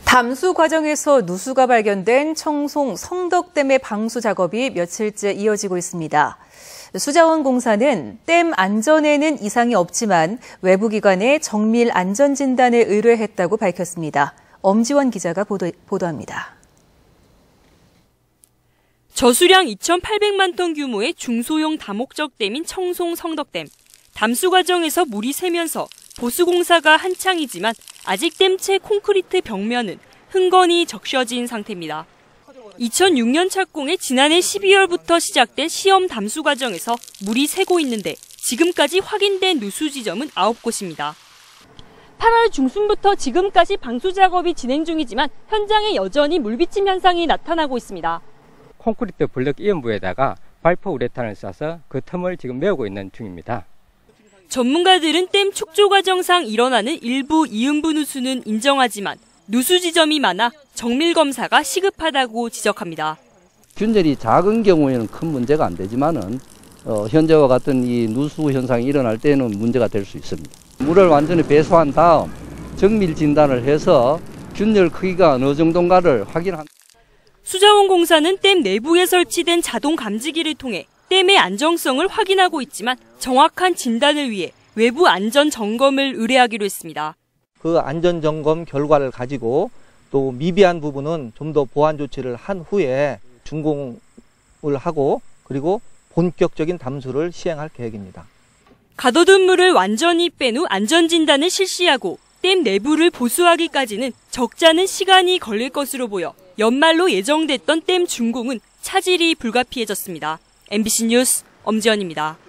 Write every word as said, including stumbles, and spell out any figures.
담수 과정에서 누수가 발견된 청송 성덕댐의 방수 작업이 며칠째 이어지고 있습니다. 수자원공사는 댐 안전에는 이상이 없지만 외부 기관에 정밀 안전 진단을 의뢰했다고 밝혔습니다. 엄지원 기자가 보도, 보도합니다. 저수량 이천팔백만 톤 규모의 중소형 다목적 댐인 청송 성덕댐. 담수 과정에서 물이 새면서 보수공사가 한창이지만 아직 댐체 콘크리트 벽면은 흥건히 적셔진 상태입니다. 이천육 년 착공해 지난해 십이월부터 시작된 시험 담수 과정에서 물이 새고 있는데 지금까지 확인된 누수 지점은 아홉 곳입니다. 팔월 중순부터 지금까지 방수 작업이 진행 중이지만 현장에 여전히 물비침 현상이 나타나고 있습니다. 콘크리트 블럭 이연부에다가 발포 우레탄을 쏴서 그 틈을 지금 메우고 있는 중입니다. 전문가들은 댐 축조 과정상 일어나는 일부 이음부 누수는 인정하지만 누수 지점이 많아 정밀 검사가 시급하다고 지적합니다. 균열이 작은 경우에는 큰 문제가 안 되지만은 어, 현재와 같은 이 누수 현상이 일어날 때는 문제가 될 수 있습니다. 물을 완전히 배수한 다음 정밀 진단을 해서 균열 크기가 어느 정도인가를 확인한. 수자원공사는 댐 내부에 설치된 자동 감지기를 통해 댐의 안정성을 확인하고 있지만 정확한 진단을 위해 외부 안전 점검을 의뢰하기로 했습니다. 그 안전 점검 결과를 가지고 또 미비한 부분은 좀 더 보완 조치를 한 후에 준공을 하고 그리고 본격적인 담수를 시행할 계획입니다. 가둬둔 물을 완전히 뺀 후 안전 진단을 실시하고 댐 내부를 보수하기까지는 적잖은 시간이 걸릴 것으로 보여 연말로 예정됐던 댐 준공은 차질이 불가피해졌습니다. 엠비씨 뉴스 엄지연입니다.